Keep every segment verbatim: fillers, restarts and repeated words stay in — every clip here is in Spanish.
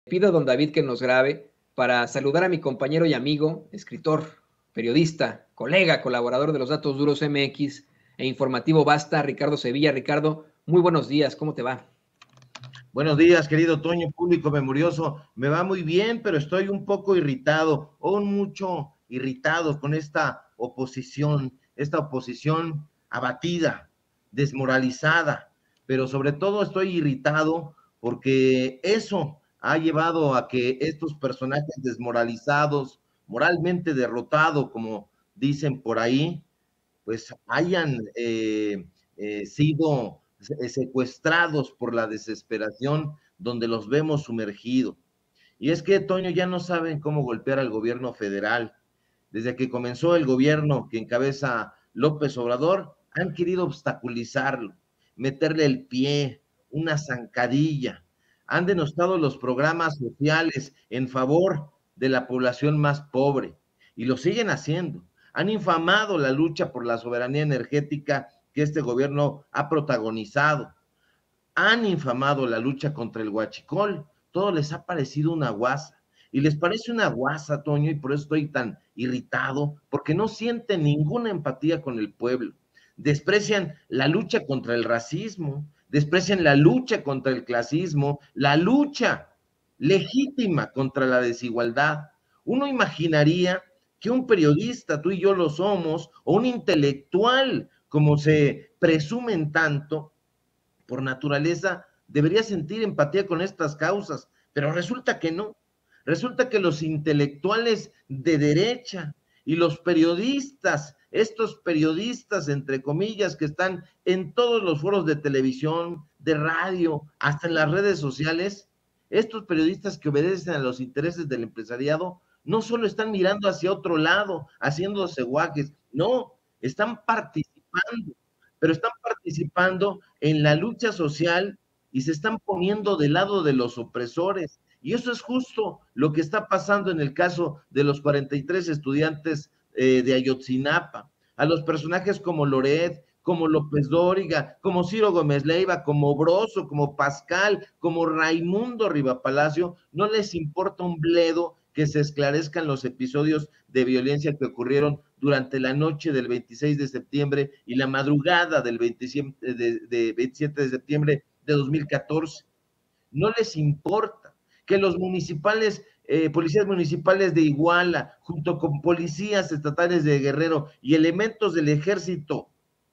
pido a don David que nos grabe para saludar a mi compañero y amigo, escritor, periodista, colega, colaborador de los Datos Duros M X e Informativo Basta, Ricardo Sevilla. Ricardo, muy buenos días, ¿cómo te va? Buenos días, querido Toño, público memorioso. Me va muy bien, pero estoy un poco irritado, o mucho irritado con esta oposición, esta oposición abatida, desmoralizada, pero sobre todo estoy irritado porque eso ha llevado a que estos personajes desmoralizados, moralmente derrotados, como dicen por ahí, pues hayan eh, eh, sido secuestrados por la desesperación donde los vemos sumergidos. Y es que, Toño, ya no saben cómo golpear al gobierno federal. Desde que comenzó el gobierno que encabeza López Obrador, han querido obstaculizarlo, meterle el pie, una zancadilla. Han denostado los programas sociales en favor de la población más pobre y lo siguen haciendo. Han infamado la lucha por la soberanía energética que este gobierno ha protagonizado. Han infamado la lucha contra el huachicol. Todo les ha parecido una guasa. Y les parece una guasa, Toño, y por eso estoy tan irritado, porque no sienten ninguna empatía con el pueblo. Desprecian la lucha contra el racismo, desprecian la lucha contra el clasismo, la lucha legítima contra la desigualdad. Uno imaginaría que un periodista, tú y yo lo somos, o un intelectual, como se presumen tanto, por naturaleza debería sentir empatía con estas causas, pero resulta que no. Resulta que los intelectuales de derecha y los periodistas, estos periodistas, entre comillas, que están en todos los foros de televisión, de radio, hasta en las redes sociales, estos periodistas que obedecen a los intereses del empresariado, no solo están mirando hacia otro lado, haciéndose guajes, no, están participando, pero están participando en la lucha social y se están poniendo del lado de los opresores. Y eso es justo lo que está pasando en el caso de los cuarenta y tres estudiantes eh, de Ayotzinapa. A los personajes como Loret, como López Dóriga, como Ciro Gómez Leiva, como Broso, como Pascal, como Raimundo Rivapalacio, no les importa un bledo que se esclarezcan los episodios de violencia que ocurrieron durante la noche del veintiséis de septiembre y la madrugada del veintisiete de, de veintisiete de septiembre de dos mil catorce. No les importa que los municipales, eh, policías municipales de Iguala, junto con policías estatales de Guerrero y elementos del ejército,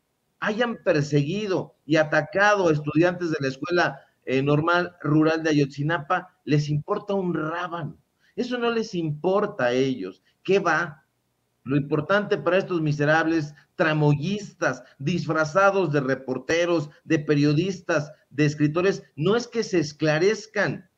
hayan perseguido y atacado a estudiantes de la escuela eh, normal rural de Ayotzinapa. Les importa un rábano. Eso no les importa a ellos. ¿Qué va? Lo importante para estos miserables tramoyistas, disfrazados de reporteros, de periodistas, de escritores, no es que se esclarezcan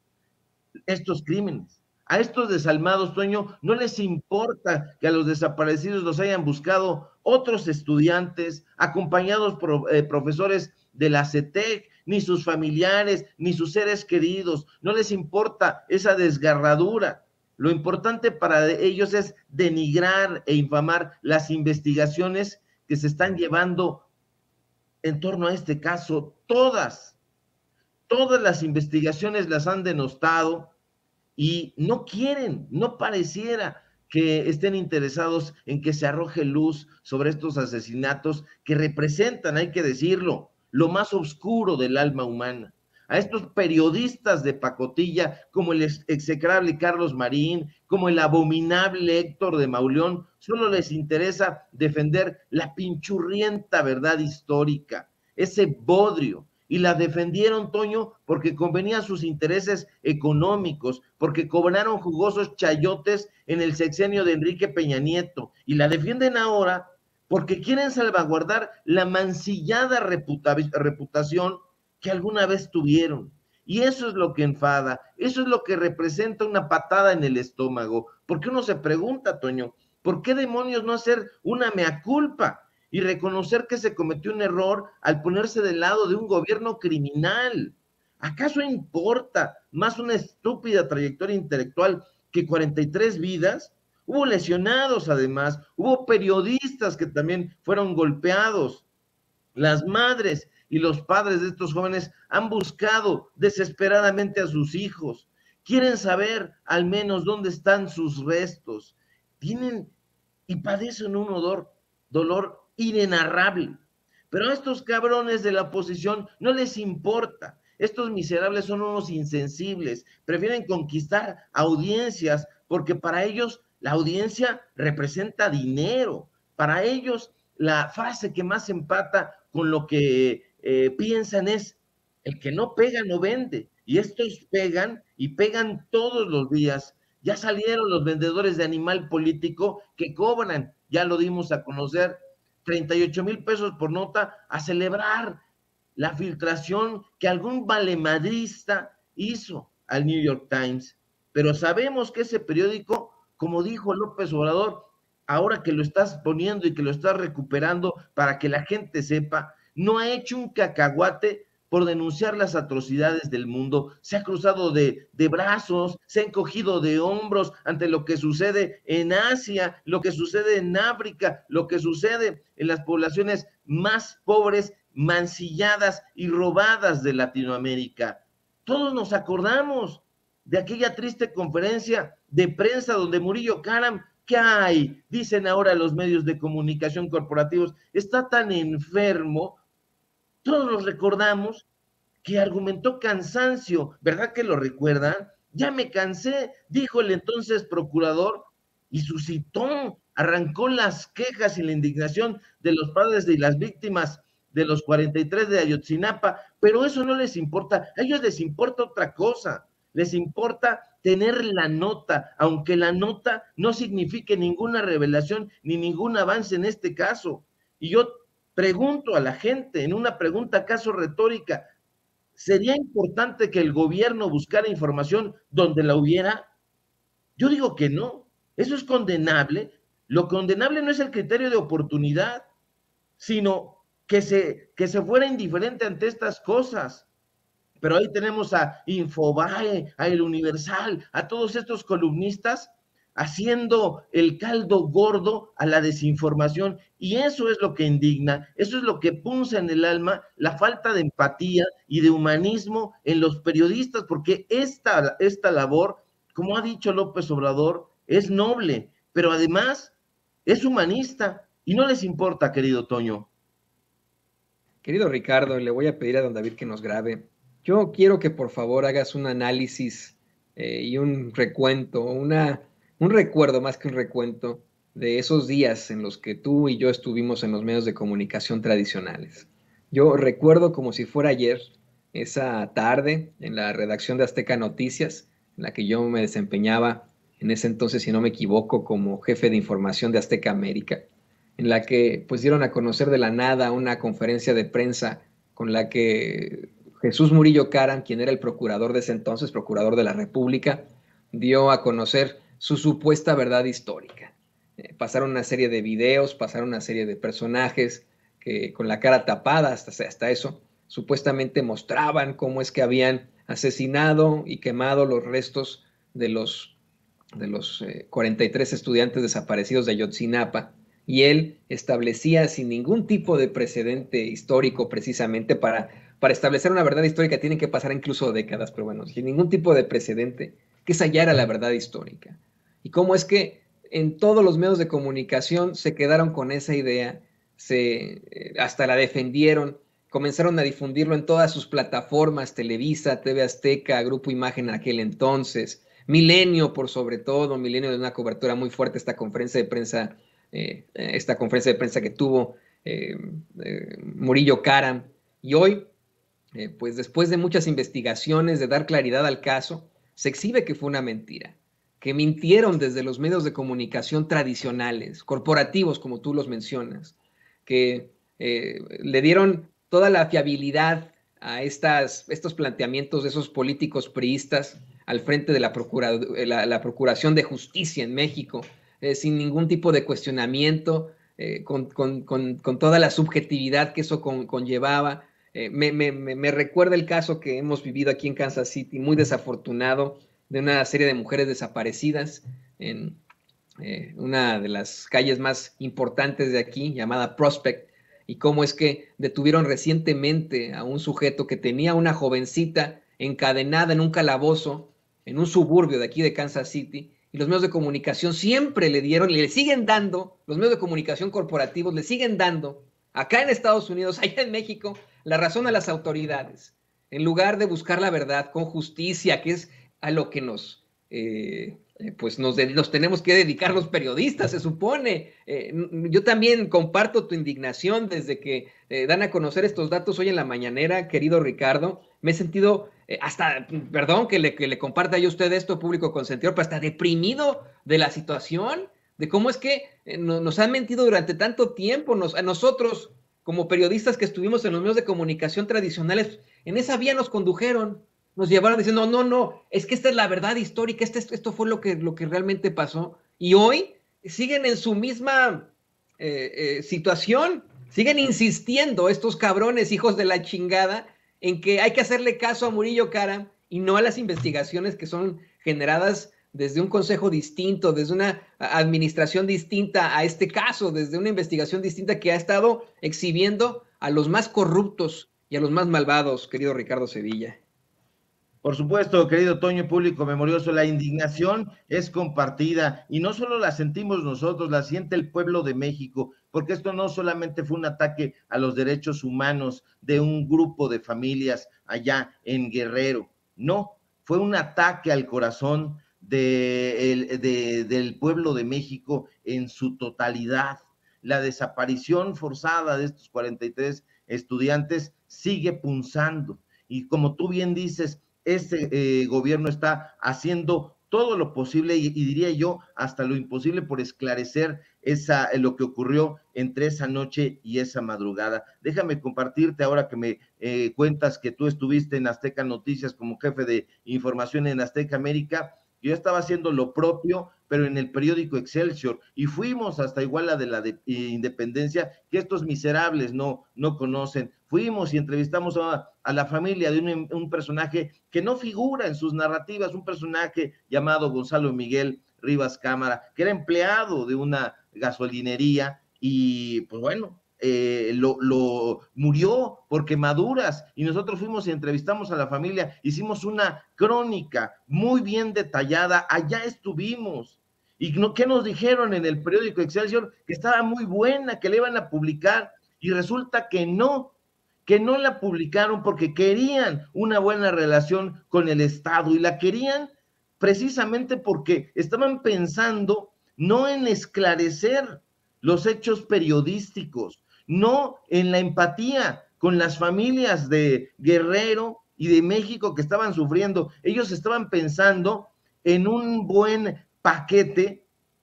estos crímenes. A estos desalmados, Toño, no les importa que a los desaparecidos los hayan buscado otros estudiantes, acompañados por eh, profesores de la CETEC, ni sus familiares, ni sus seres queridos. No les importa esa desgarradura. Lo importante para ellos es denigrar e infamar las investigaciones que se están llevando en torno a este caso. Todas, todas las investigaciones las han denostado y no quieren, no pareciera que estén interesados en que se arroje luz sobre estos asesinatos que representan, hay que decirlo, lo más oscuro del alma humana. A estos periodistas de pacotilla, como el execrable Carlos Marín, como el abominable Héctor de Mauleón, solo les interesa defender la pinchurrienta verdad histórica, ese bodrio. Y la defendieron, Toño, porque convenía a sus intereses económicos, porque cobraron jugosos chayotes en el sexenio de Enrique Peña Nieto, y la defienden ahora porque quieren salvaguardar la mancillada reputa reputación que alguna vez tuvieron. Y eso es lo que enfada, eso es lo que representa una patada en el estómago, porque uno se pregunta, Toño, ¿por qué demonios no hacer una mea culpa y reconocer que se cometió un error al ponerse del lado de un gobierno criminal? ¿Acaso importa más una estúpida trayectoria intelectual que cuarenta y tres vidas? Hubo lesionados además, hubo periodistas que también fueron golpeados. Las madres y los padres de estos jóvenes han buscado desesperadamente a sus hijos. quieren saber al menos dónde están sus restos, tienen y padecen un odor, dolor inenarrable. Pero a estos cabrones de la oposición no les importa. Estos miserables son unos insensibles, prefieren conquistar audiencias porque para ellos la audiencia representa dinero. Para ellos la frase que más empata con lo que eh, piensan es: el que no pega no vende. Y estos pegan y pegan todos los días. Ya salieron los vendedores de animal político que cobran, ya lo dimos a conocer, treinta y ocho mil pesos por nota, a celebrar la filtración que algún valemadrista hizo al New York Times. Pero sabemos que ese periódico, como dijo López Obrador, ahora que lo estás poniendo y que lo estás recuperando para que la gente sepa, no ha hecho un cacahuate por denunciar las atrocidades del mundo, se ha cruzado de, de brazos, se ha encogido de hombros ante lo que sucede en Asia, lo que sucede en África, lo que sucede en las poblaciones más pobres, mancilladas y robadas de Latinoamérica. Todos nos acordamos de aquella triste conferencia de prensa donde Murillo Karam, ¿qué hay? Dicen ahora los medios de comunicación corporativos, está tan enfermo. Todos los recordamos que argumentó cansancio, ¿verdad que lo recuerdan? Ya me cansé, dijo el entonces procurador, y suscitó, arrancó las quejas y la indignación de los padres de las víctimas de los cuarenta y tres de Ayotzinapa, pero eso no les importa, a ellos les importa otra cosa, les importa tener la nota, aunque la nota no signifique ninguna revelación ni ningún avance en este caso. Y yo pregunto a la gente, en una pregunta acaso retórica, ¿sería importante que el gobierno buscara información donde la hubiera? Yo digo que no, eso es condenable. Lo condenable no es el criterio de oportunidad, sino que se, que se fuera indiferente ante estas cosas. Pero ahí tenemos a Infobae, a El Universal, a todos estos columnistas haciendo el caldo gordo a la desinformación, y eso es lo que indigna, eso es lo que punza en el alma, la falta de empatía y de humanismo en los periodistas, porque esta, esta labor, como ha dicho López Obrador, es noble, pero además es humanista, y no les importa, querido Toño. Querido Ricardo, le voy a pedir a don David que nos grabe. Yo quiero que por favor hagas un análisis eh, y un recuento, una... un recuerdo más que un recuento de esos días en los que tú y yo estuvimos en los medios de comunicación tradicionales. Yo recuerdo como si fuera ayer esa tarde en la redacción de Azteca Noticias, en la que yo me desempeñaba en ese entonces, si no me equivoco, como jefe de información de Azteca América, en la que pues dieron a conocer de la nada una conferencia de prensa con la que Jesús Murillo Karam, quien era el procurador de ese entonces, procurador de la República, dio a conocer su supuesta verdad histórica. Eh, pasaron una serie de videos, pasaron una serie de personajes que con la cara tapada, hasta, hasta eso, supuestamente mostraban cómo es que habían asesinado y quemado los restos de los, de los eh, cuarenta y tres estudiantes desaparecidos de Ayotzinapa, y él establecía sin ningún tipo de precedente histórico, precisamente para, para establecer una verdad histórica tienen que pasar incluso décadas, pero bueno, sin ningún tipo de precedente, que esa ya era la verdad histórica. Y cómo es que en todos los medios de comunicación se quedaron con esa idea, se, eh, hasta la defendieron, comenzaron a difundirlo en todas sus plataformas, Televisa, T V Azteca, Grupo Imagen en aquel entonces, Milenio por sobre todo, Milenio de una cobertura muy fuerte, esta conferencia de prensa, eh, esta conferencia de prensa que tuvo eh, eh, Murillo Karam. Y hoy, eh, pues después de muchas investigaciones, de dar claridad al caso, se exhibe que fue una mentira, que mintieron desde los medios de comunicación tradicionales, corporativos, como tú los mencionas, que eh, le dieron toda la fiabilidad a estas, estos planteamientos de esos políticos priistas al frente de la, procura, la, la Procuración de Justicia en México, eh, sin ningún tipo de cuestionamiento, eh, con, con, con, con toda la subjetividad que eso con, conllevaba. Eh, me, me, me recuerda el caso que hemos vivido aquí en Kansas City, muy desafortunado, de una serie de mujeres desaparecidas en eh, una de las calles más importantes de aquí, llamada Prospect, y cómo es que detuvieron recientemente a un sujeto que tenía una jovencita encadenada en un calabozo en un suburbio de aquí de Kansas City, y los medios de comunicación siempre le dieron y le siguen dando, los medios de comunicación corporativos le siguen dando, acá en Estados Unidos, allá en México, la razón a las autoridades, en lugar de buscar la verdad con justicia, que es a lo que nos... Eh, pues nos, de, nos tenemos que dedicar los periodistas, se supone. Eh, yo también comparto tu indignación desde que eh, dan a conocer estos datos hoy en la mañanera, querido Ricardo. Me he sentido eh, hasta, perdón que le, que le comparta yo a usted esto, público consentidor, pero hasta deprimido de la situación, de cómo es que eh, no, nos han mentido durante tanto tiempo. Nos, a nosotros, como periodistas que estuvimos en los medios de comunicación tradicionales, en esa vía nos condujeron. Nos llevaron diciendo, no, no, no, es que esta es la verdad histórica, este, esto fue lo que, lo que realmente pasó. Y hoy siguen en su misma eh, eh, situación, siguen insistiendo estos cabrones hijos de la chingada en que hay que hacerle caso a Murillo Karam y no a las investigaciones que son generadas desde un consejo distinto, desde una administración distinta a este caso, desde una investigación distinta que ha estado exhibiendo a los más corruptos y a los más malvados, querido Ricardo Sevilla. Por supuesto, querido Toño, público memorioso, la indignación es compartida y no solo la sentimos nosotros, la siente el pueblo de México, porque esto no solamente fue un ataque a los derechos humanos de un grupo de familias allá en Guerrero, no, fue un ataque al corazón de, de, del pueblo de México en su totalidad. La desaparición forzada de estos cuarenta y tres estudiantes sigue punzando y como tú bien dices, este eh, gobierno está haciendo todo lo posible y, y diría yo hasta lo imposible por esclarecer esa, lo que ocurrió entre esa noche y esa madrugada. Déjame compartirte ahora que me eh, cuentas que tú estuviste en Azteca Noticias como jefe de información en Azteca América. Yo estaba haciendo lo propio, pero en el periódico Excelsior, y fuimos hasta Iguala de la de, eh, Independencia, que estos miserables no, no conocen. Fuimos y entrevistamos a, a la familia de un, un personaje que no figura en sus narrativas, un personaje llamado Gonzalo Miguel Rivas Cámara, que era empleado de una gasolinería, y pues bueno, Eh, lo, lo murió por quemaduras y nosotros fuimos y entrevistamos a la familia, hicimos una crónica muy bien detallada, allá estuvimos. ¿Y no, qué nos dijeron en el periódico Excelsior? Que estaba muy buena, que la iban a publicar y resulta que no, que no la publicaron porque querían una buena relación con el Estado y la querían precisamente porque estaban pensando no en esclarecer los hechos periodísticos, no en la empatía con las familias de Guerrero y de México que estaban sufriendo. Ellos estaban pensando en un buen paquete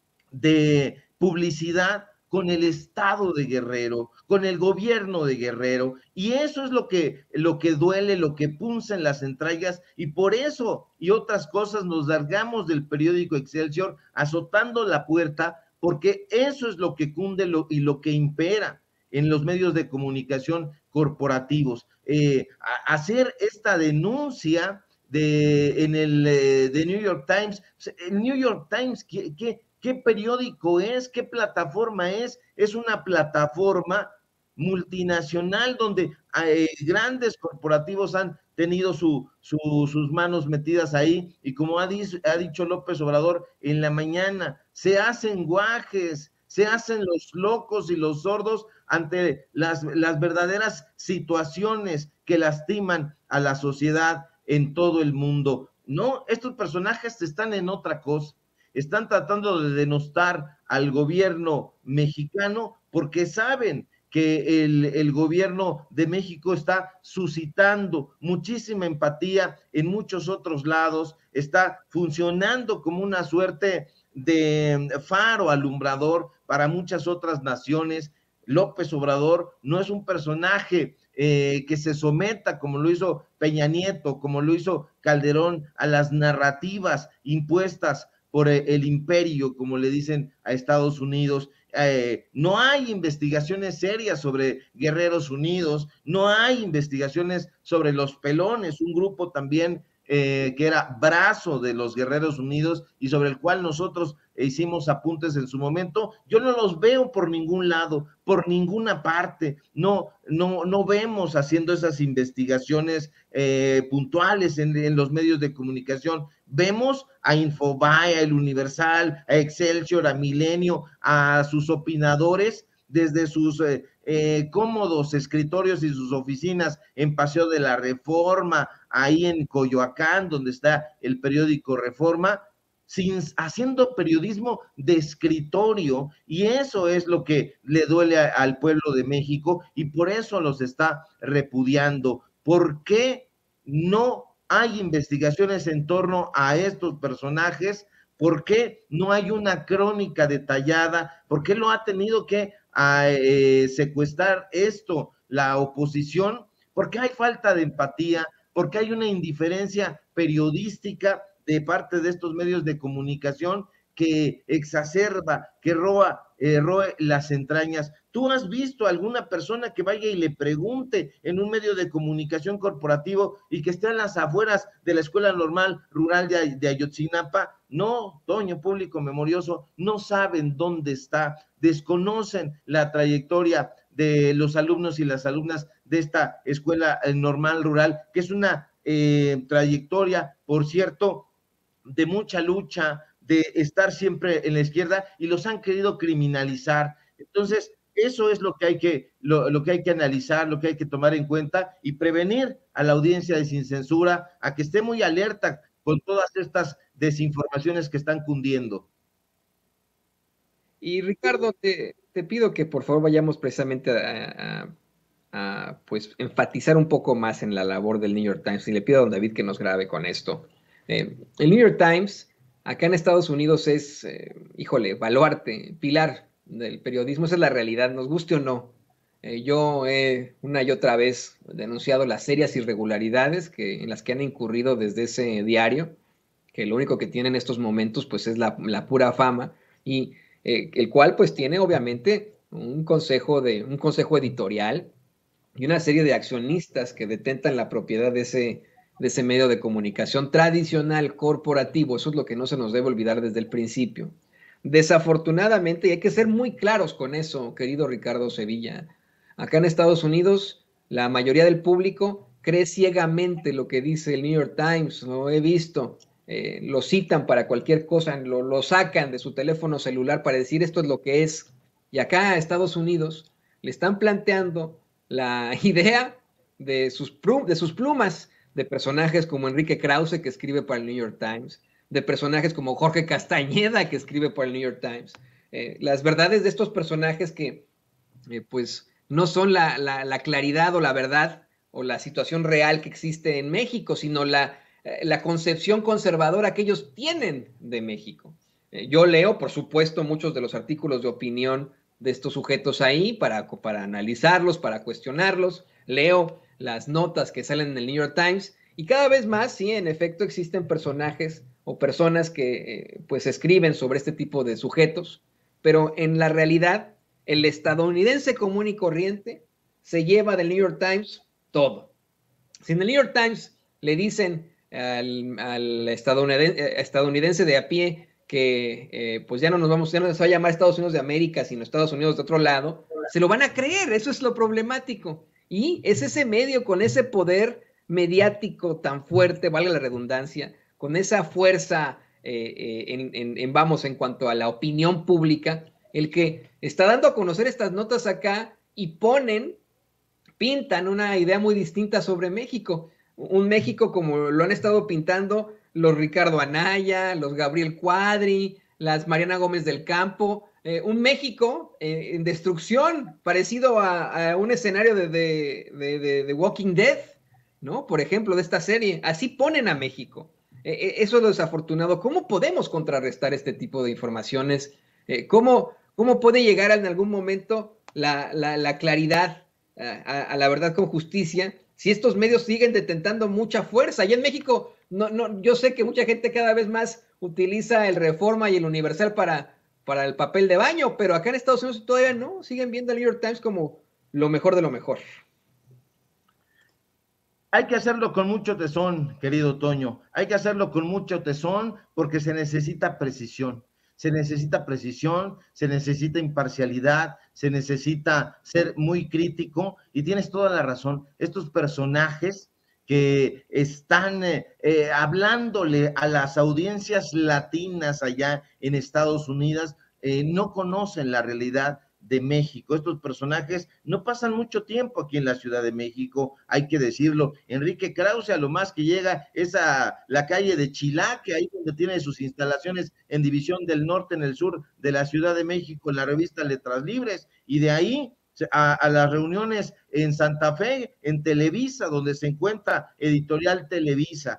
de publicidad con el Estado de Guerrero, con el gobierno de Guerrero, y eso es lo que, lo que duele, lo que punza en las entrañas, y por eso y otras cosas nos largamos del periódico Excelsior azotando la puerta, porque eso es lo que cunde lo, y lo que impera en los medios de comunicación corporativos. Eh, a, hacer esta denuncia de, en el eh, de New York Times, el New York Times, ¿qué, qué, qué periódico es? ¿Qué plataforma es? Es una plataforma multinacional donde eh, grandes corporativos han tenido su, su, sus manos metidas ahí, y como ha, dicho, ha dicho López Obrador en la mañana, se hacen guajes, se hacen los locos y los sordos ante las, las verdaderas situaciones que lastiman a la sociedad en todo el mundo. No, estos personajes están en otra cosa, están tratando de denostar al gobierno mexicano porque saben que el, el gobierno de México está suscitando muchísima empatía en muchos otros lados, está funcionando como una suerte de faro alumbrador para muchas otras naciones. López Obrador no es un personaje eh, que se someta, como lo hizo Peña Nieto, como lo hizo Calderón, a las narrativas impuestas por el imperio, como le dicen a Estados Unidos. Eh, no hay investigaciones serias sobre Guerreros Unidos, no hay investigaciones sobre los Pelones, un grupo también eh, que era brazo de los Guerreros Unidos y sobre el cual nosotros hicimos apuntes en su momento, yo no los veo por ningún lado, por ninguna parte, no, no, no vemos haciendo esas investigaciones eh, puntuales en, en los medios de comunicación. Vemos a Infobae, a El Universal, a Excelsior, a Milenio, a sus opinadores desde sus eh, eh, cómodos escritorios y sus oficinas en Paseo de la Reforma, ahí en Coyoacán, donde está el periódico Reforma, sin, haciendo periodismo de escritorio, y eso es lo que le duele a, al pueblo de México, y por eso los está repudiando. ¿Por qué no hay investigaciones en torno a estos personajes? ¿Por qué no hay una crónica detallada? ¿Por qué lo ha tenido que a eh, secuestrar esto la oposición? Porque hay falta de empatía, porque hay una indiferencia periodística de parte de estos medios de comunicación que exacerba, que roa, eh, roe las entrañas. ¿Tú has visto alguna persona que vaya y le pregunte en un medio de comunicación corporativo y que esté en las afueras de la Escuela Normal Rural de, de Ayotzinapa? No, Toño, público memorioso, no saben dónde está, desconocen la trayectoria de los alumnos y las alumnas de esta Escuela Normal Rural, que es una eh, trayectoria, por cierto, de mucha lucha, de estar siempre en la izquierda, y los han querido criminalizar. Entonces, eso es lo que hay que, lo, lo que hay que analizar, lo que hay que tomar en cuenta y prevenir a la audiencia de Sin Censura a que esté muy alerta con todas estas desinformaciones que están cundiendo. Y Ricardo, te, te pido que por favor vayamos precisamente a, a, a, pues, enfatizar un poco más en la labor del New York Times, y le pido a don David que nos grabe con esto. Eh, el New York Times, acá en Estados Unidos, es, eh, híjole, baluarte, pilar del periodismo. Esa es la realidad, nos guste o no. Eh, yo he una y otra vez denunciado las serias irregularidades que, en las que han incurrido desde ese diario, que lo único que tiene en estos momentos pues es la, la pura fama, y eh, el cual pues tiene obviamente un consejo, de, un consejo editorial y una serie de accionistas que detentan la propiedad de ese, de ese medio de comunicación tradicional, corporativo. Eso es lo que no se nos debe olvidar desde el principio. Desafortunadamente, y hay que ser muy claros con eso, querido Ricardo Sevilla, acá en Estados Unidos la mayoría del público cree ciegamente lo que dice el New York Times. Lo he visto, eh, lo citan para cualquier cosa, lo, lo sacan de su teléfono celular para decir esto es lo que es. Y acá a Estados Unidos le están planteando la idea de sus, plum, de sus plumas, de personajes como Enrique Krause, que escribe para el New York Times, de personajes como Jorge Castañeda, que escribe para el New York Times. Eh, las verdades de estos personajes que, eh, pues, no son la, la, la claridad o la verdad o la situación real que existe en México, sino la, eh, la concepción conservadora que ellos tienen de México. Eh, yo leo, por supuesto, muchos de los artículos de opinión de estos sujetos ahí para, para analizarlos, para cuestionarlos. Leo las notas que salen en el New York Times y cada vez más, sí, en efecto, existen personajes o personas que eh, pues escriben sobre este tipo de sujetos, pero en la realidad el estadounidense común y corriente se lleva del New York Times todo. Si en el New York Times le dicen al, al estadounidense, estadounidense de a pie que eh, pues ya no nos vamos, ya no se va a llamar Estados Unidos de América, sino Estados Unidos de otro lado, se lo van a creer. Eso es lo problemático. Y es ese medio con ese poder mediático tan fuerte, valga la redundancia, con esa fuerza eh, eh, en, en, en, vamos, en cuanto a la opinión pública, el que está dando a conocer estas notas acá y ponen, pintan una idea muy distinta sobre México. Un México como lo han estado pintando los Ricardo Anaya, los Gabriel Cuadri, las Mariana Gómez del Campo, eh, un México eh, en destrucción, parecido a, a un escenario de, de, de, de, de Walking Dead, ¿no? Por ejemplo, de esta serie. Así ponen a México. Eh, eso es lo desafortunado. ¿Cómo podemos contrarrestar este tipo de informaciones? Eh, ¿cómo, ¿Cómo puede llegar en algún momento la, la, la claridad a, a la verdad con justicia si estos medios siguen detentando mucha fuerza? Y en México, no, no, yo sé que mucha gente cada vez más utiliza el Reforma y el Universal para, para el papel de baño, pero acá en Estados Unidos todavía no, siguen viendo el New York Times como lo mejor de lo mejor. Hay que hacerlo con mucho tesón, querido Toño. Hay que hacerlo con mucho tesón porque se necesita precisión. Se necesita precisión, se necesita imparcialidad, se necesita ser muy crítico y tienes toda la razón. Estos personajes que están eh, eh, hablándole a las audiencias latinas allá en Estados Unidos, eh, no conocen la realidad de México. Estos personajes no pasan mucho tiempo aquí en la Ciudad de México, hay que decirlo. Enrique Krause a lo más que llega es a la calle de Chilaque, ahí donde tiene sus instalaciones en División del Norte, en el sur de la Ciudad de México, en la revista Letras Libres, y de ahí a, a las reuniones en Santa Fe, en Televisa, donde se encuentra Editorial Televisa.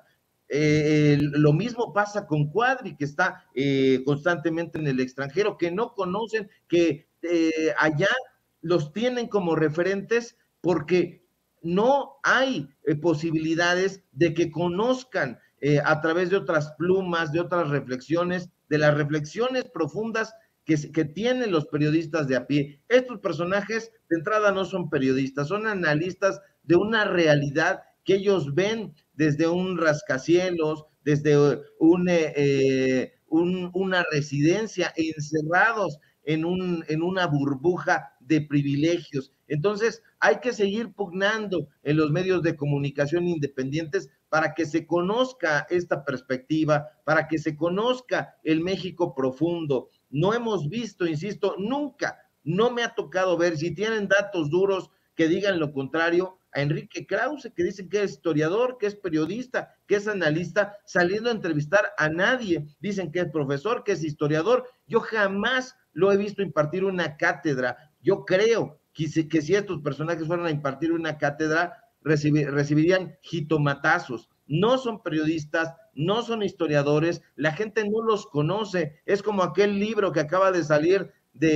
Eh, lo mismo pasa con Cuadri, que está eh, constantemente en el extranjero, que no conocen, que eh, allá los tienen como referentes porque no hay eh, posibilidades de que conozcan eh, a través de otras plumas, de otras reflexiones, de las reflexiones profundas que, que tienen los periodistas de a pie. Estos personajes de entrada no son periodistas, son analistas de una realidad que ellos ven desde un rascacielos, desde un, eh, un, una residencia, encerrados en, un, en una burbuja de privilegios. Entonces, hay que seguir pugnando en los medios de comunicación independientes para que se conozca esta perspectiva, para que se conozca el México profundo. No hemos visto, insisto, nunca, no me ha tocado ver, si tienen datos duros que digan lo contrario, a Enrique Krause, que dicen que es historiador, que es periodista, que es analista, saliendo a entrevistar a nadie. Dicen que es profesor, que es historiador. Yo jamás lo he visto impartir una cátedra. Yo creo que si, que si estos personajes fueran a impartir una cátedra, recibir, recibirían jitomatazos. No son periodistas, no son historiadores, la gente no los conoce. Es como aquel libro que acaba de salir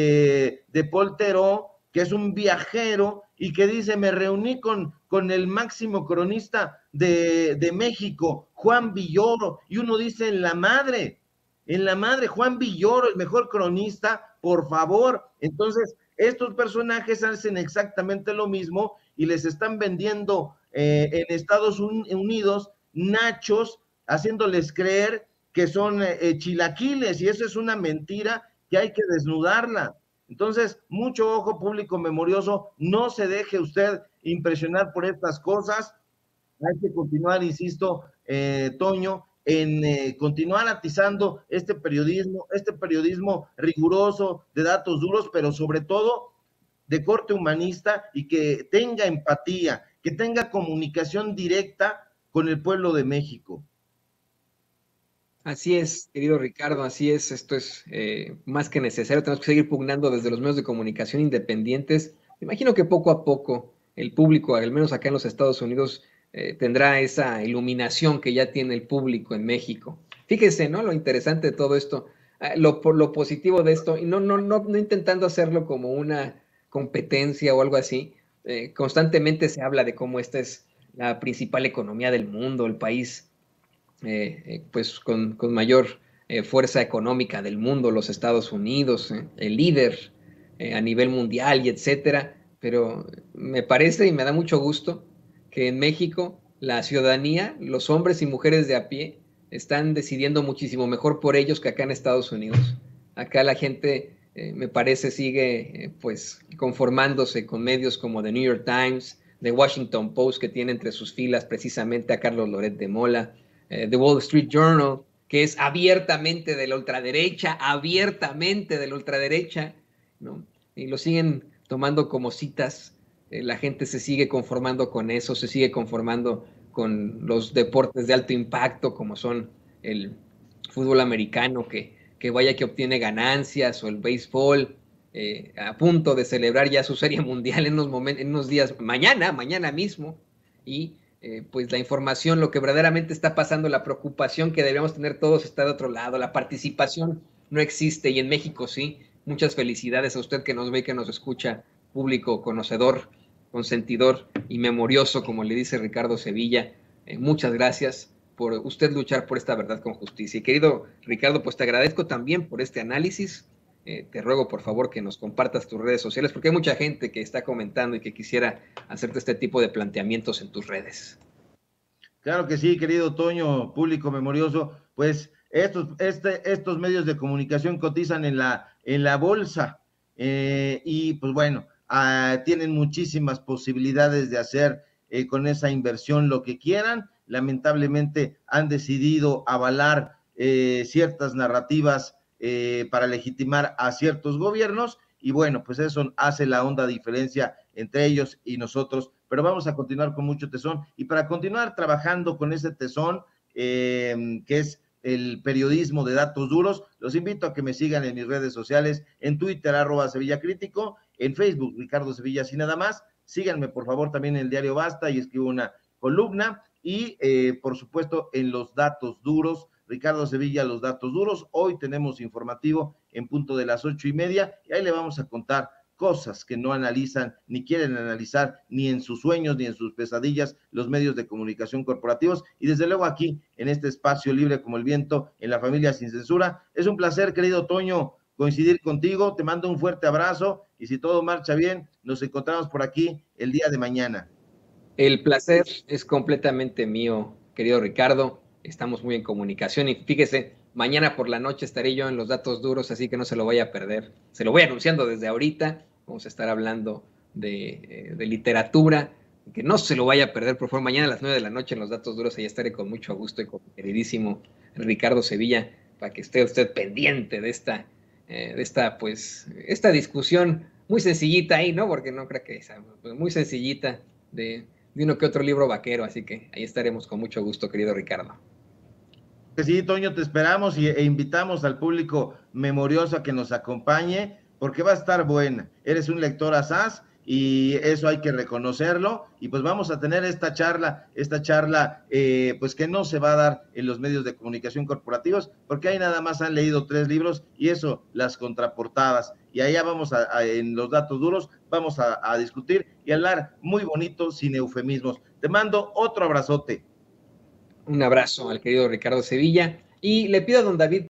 de, de Paul Theroux, que es un viajero y que dice, me reuní con, con el máximo cronista de, de México, Juan Villoro, y uno dice, en la madre, en la madre, Juan Villoro, el mejor cronista, por favor. Entonces, estos personajes hacen exactamente lo mismo y les están vendiendo eh, en Estados Unidos nachos, haciéndoles creer que son eh, chilaquiles, y eso es una mentira que hay que desnudarla. Entonces, mucho ojo, público memorioso, no se deje usted impresionar por estas cosas. Hay que continuar, insisto, eh, Toño, en eh, continuar atizando este periodismo, este periodismo riguroso, de datos duros, pero sobre todo de corte humanista y que tenga empatía, que tenga comunicación directa con el pueblo de México. Así es, querido Ricardo, así es, esto es eh, más que necesario, tenemos que seguir pugnando desde los medios de comunicación independientes. Me imagino que poco a poco el público, al menos acá en los Estados Unidos, eh, tendrá esa iluminación que ya tiene el público en México. Fíjese, ¿no? Lo interesante de todo esto, eh, lo, lo positivo de esto, y no, no, no, no intentando hacerlo como una competencia o algo así, eh, constantemente se habla de cómo esta es la principal economía del mundo, el país Eh, eh, pues con, con mayor eh, fuerza económica del mundo, los Estados Unidos, eh, el líder eh, a nivel mundial y etcétera, pero me parece y me da mucho gusto que en México la ciudadanía, los hombres y mujeres de a pie, están decidiendo muchísimo mejor por ellos que acá en Estados Unidos. Acá la gente, eh, me parece, sigue eh, pues conformándose con medios como The New York Times, The Washington Post, que tiene entre sus filas precisamente a Carlos Loret de Mola, The Wall Street Journal, que es abiertamente de la ultraderecha, abiertamente de la ultraderecha, ¿no? Y lo siguen tomando como citas, eh, la gente se sigue conformando con eso, se sigue conformando con los deportes de alto impacto, como son el fútbol americano, que, que vaya que obtiene ganancias, o el béisbol, eh, a punto de celebrar ya su serie mundial en unos, momentos, en unos días, mañana, mañana mismo, y Eh, pues la información, lo que verdaderamente está pasando, la preocupación que debemos tener todos está de otro lado, la participación no existe y en México sí. Muchas felicidades a usted que nos ve y que nos escucha, público conocedor, consentidor y memorioso, como le dice Ricardo Sevilla. Eh, muchas gracias por usted luchar por esta verdad con justicia. Y querido Ricardo, pues te agradezco también por este análisis. Eh, te ruego por favor que nos compartas tus redes sociales, porque hay mucha gente que está comentando y que quisiera hacerte este tipo de planteamientos en tus redes. Claro que sí, querido Toño, público memorioso, pues estos, este, estos medios de comunicación cotizan en la, en la bolsa eh, y pues bueno, uh, tienen muchísimas posibilidades de hacer eh, con esa inversión lo que quieran. Lamentablemente han decidido avalar eh, ciertas narrativas eh, para legitimar a ciertos gobiernos y bueno, pues eso hace la honda diferencia entre ellos y nosotros, pero vamos a continuar con mucho tesón y para continuar trabajando con ese tesón eh, que es el periodismo de datos duros, los invito a que me sigan en mis redes sociales, en Twitter, arroba Sevilla Crítico, en Facebook, Ricardo Sevilla, así nada más, síganme por favor también en el diario Basta y escribo una columna y eh, por supuesto en los datos duros, Ricardo Sevilla, los datos duros. Hoy tenemos informativo en punto de las ocho y media y ahí le vamos a contar cosas que no analizan ni quieren analizar ni en sus sueños ni en sus pesadillas los medios de comunicación corporativos y desde luego aquí en este espacio libre como el viento en la familia sin censura. Es un placer, querido Toño, coincidir contigo, te mando un fuerte abrazo y si todo marcha bien, nos encontramos por aquí el día de mañana. El placer es completamente mío, querido Ricardo. Estamos muy en comunicación y fíjese, mañana por la noche estaré yo en los datos duros, así que no se lo vaya a perder. Se lo voy anunciando desde ahorita. Vamos a estar hablando de, de literatura, que no se lo vaya a perder, por favor. Mañana a las nueve de la noche en los datos duros, ahí estaré con mucho gusto y con mi queridísimo Ricardo Sevilla, para que esté usted pendiente de esta, eh, de esta, pues, esta discusión muy sencillita ahí, ¿no? Porque no creo que sea pues, muy sencillita de... de uno que otro libro vaquero, así que ahí estaremos con mucho gusto, querido Ricardo. Que sí, Toño, te esperamos y, e invitamos al público memorioso a que nos acompañe, porque va a estar buena. Eres un lector asaz y eso hay que reconocerlo, y pues vamos a tener esta charla, esta charla eh, pues que no se va a dar en los medios de comunicación corporativos, porque ahí nada más han leído tres libros y eso, las contraportadas, y allá vamos a, a en los datos duros, vamos a, a discutir y hablar muy bonito sin eufemismos. Te mando otro abrazote. Un abrazo al querido Ricardo Sevilla y le pido a don David